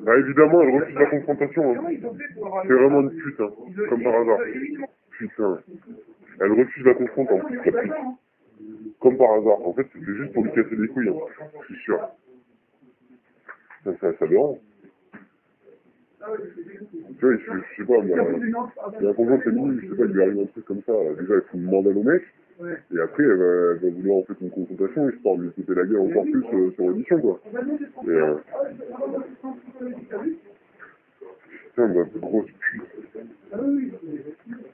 Bah évidemment, elle refuse la confrontation. Hein. C'est vraiment une pute, hein. Comme par hasard. Putain. Elle refuse la confrontation, la pute. Comme par hasard. En fait, c'était juste pour lui casser les couilles, hein. Je suis sûr. Ça dérange. Tu vois, je sais pas, moi, il y a un conjoint féminin, je sais pas, il lui arrive un truc comme ça. Déjà, il faut une mandale au mec. Et après, elle va vouloir en fait une confrontation, histoire de lui couper la gueule encore plus sur l'audition, quoi. Et, putain, bah, grosse pute.